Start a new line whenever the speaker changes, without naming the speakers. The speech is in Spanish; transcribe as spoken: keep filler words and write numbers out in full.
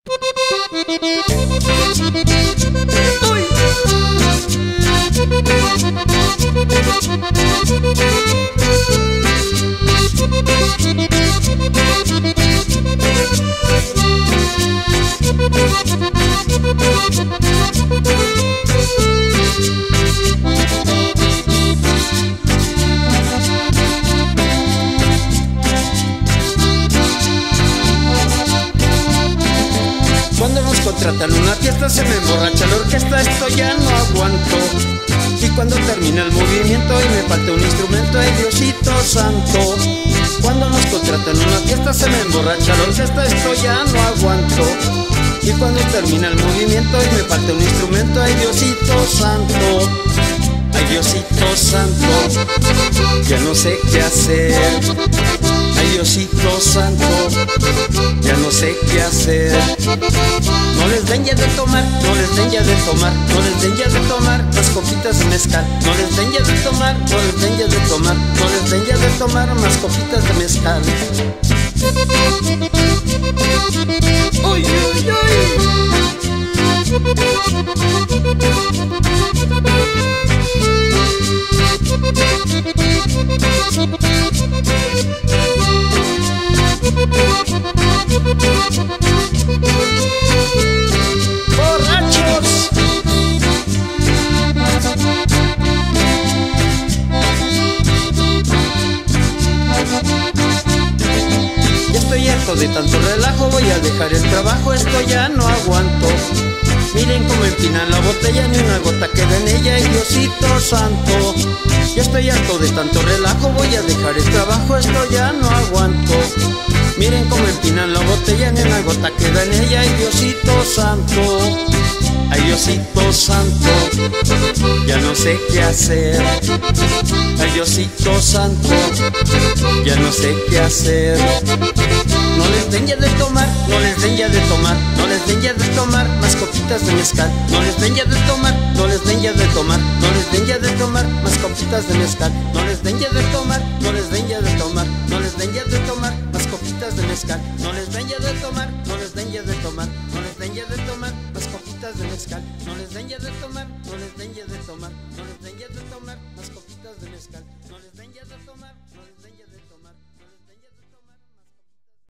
Uy. Cuando nos contratan una fiesta se me emborracha la orquesta, esto ya no aguanto. Y cuando termina el movimiento y me falta un instrumento, ay Diosito santo. Cuando nos contratan una fiesta se me emborracha la orquesta, esto ya no aguanto. Y cuando termina el movimiento y me falta un instrumento, ay Diosito santo. Ay Diosito santo, ya no sé qué hacer. Ay Diosito santo, ya no sé qué hacer. No les den ya de tomar, no les den ya de tomar, no les den ya de tomar más copitas de mezcal. No les den ya de tomar, no les den ya de tomar, no les den ya de tomar más copitas de mezcal. Uy, uy, uy. ¡Borrachos! Ya estoy harto de tanto relajo, voy a dejar el trabajo, esto ya no aguanto. Miren cómo empinan la botella, ni una gota queda en ella, y Diosito santo. Ya estoy harto de tanto relajo, voy a dejar el trabajo, esto ya no aguanto. Miren cómo empinan la botella, ni una gota queda en ella, y Diosito santo. Ay Diosito santo, ya no sé qué hacer. Ay Diosito santo, ya no sé qué hacer. No les den ya de tomar, no les den ya de tomar, no les den ya de tomar más copitas de mezcal. No les den ya de tomar, no les den ya de tomar, no les den ya de tomar más copitas de mezcal. No les den ya de tomar, no les den ya de tomar, no les den ya de tomar más copitas de mezcal. No les den ya de tomar, no les den ya de tomar, no les den ya de tomar más copitas de mezcal. No les den ya de tomar, no les den ya de tomar, no les den ya de tomar más copitas de mezcal. No les den ya de tomar, no les den ya de tomar.